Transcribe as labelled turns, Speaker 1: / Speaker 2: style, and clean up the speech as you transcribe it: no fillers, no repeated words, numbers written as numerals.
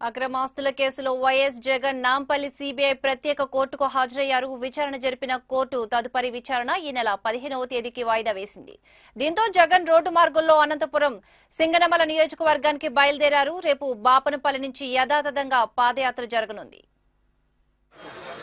Speaker 1: అక్రమాస్తుల కేసులో YS Jagan Nampally CBI ప్రత్యేక కోర్టుకు హాజరయ్యారు. విచారణ జరిపిన కోర్టు తదుపరి విచారణ ఈ నెల 15వ తేదీకి వాయిదా వేసింది. దీంతో జగన్ రోడ్డు మార్గంలో అనంతపురం సింగనమల నియోజకవర్గానికి బయలుదేరారు. రేపు బాపనపల్లి నుంచి యథాతథంగా పాదయాత్ర జరగనుంది.